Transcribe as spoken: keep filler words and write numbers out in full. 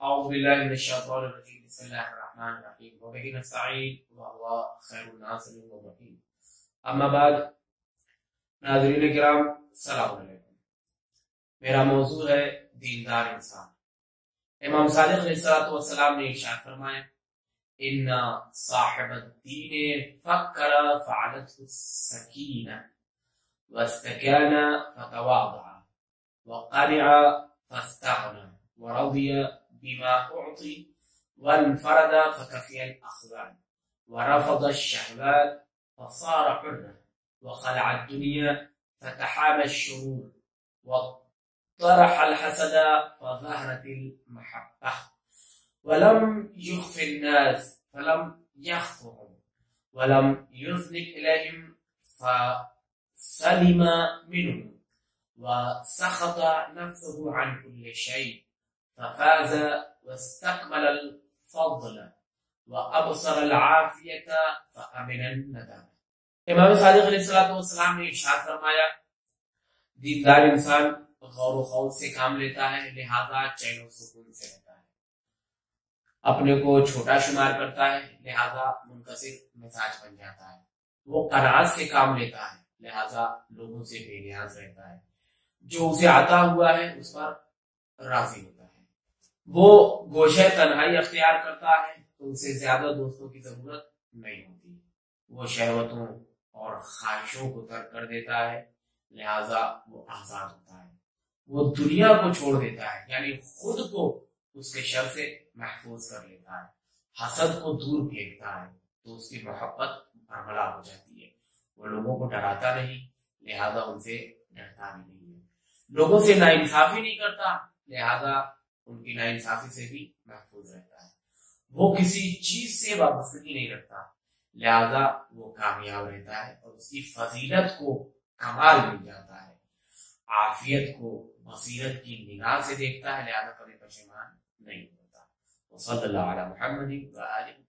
أعوذ بالله من الشيطان الرجيم بسم الله الرحمن الرحيم وبه نستعين وهو خير الناصرين والرحيم اما بعد ناظرین کرام السلام علیکم. میرا موضوع ہے دیندار انسان. امام صادق علیہ السلام نے ارشاد فرمایا ان صاحب الدین فکر فعلته السکینہ واستکان فتواضع وقنع فاستغنى ورضي بما أعطي وانفرد فكفي الأخذان ورفض الشهوات فصار حرا وخلع الدنيا فتحامى الشرور وطرح الحسد فظهرت المحبة ولم يخف الناس فلم يخفهم ولم يذنب إليهم فسلم منهم وسخط نفسه عن كل شيء ففاز واستقبل الفضل وابصر العافیت فامن الندامة. امام صادق علیہ السلام نے ارشاد فرمایا دیندار انسان غور و خوض سے کام لیتا ہے، لہذا چین و سکون سے رہتا ہے. اپنے کو چھوٹا شمار کرتا ہے، لہذا منکسر مزاج بن جاتا ہے. وہ قناعت سے کام لیتا ہے، لہذا لوگوں سے بے نیاز رہتا ہے. جو اسے عطا ہوا ہے اس پر راضی ہوتا ہے. وہ گوشہ تنہائی اختیار کرتا ہے تو اسے زیادہ دوستوں کی ضرورت نہیں ہوتی. وہ شہوتوں اور خواہشوں کو ترک کر دیتا ہے، لہذا وہ آزاد ہوتا ہے. وہ دنیا کو چھوڑ دیتا ہے، یعنی خود کو اس کے شر سے محفوظ کر لیتا ہے. حسد کو دور پھینکتا ہے تو اس کی محبت برملا ہو جاتی ہے. وہ لوگوں کو ڈراتا نہیں، لہذا ان سے ڈرتا بھی نہیں ہے. لوگوں سے ناانصافی نہیں کرتا، لہذا ان کی ناانصافی سے بھی محفوظ رہتا ہے. وہ کسی چیز سے وابستگی نہیں رکھتا، لہذا وہ کامیاب رہتا ہے اور اس کی فضیلت کو کمال مل جاتا ہے. عافیت کو بصیرت کی نگاہ سے دیکھتا ہے، لہذا کبھی پشیمان نہیں ہوتا. وصلی اللہ علی محمد و آلہ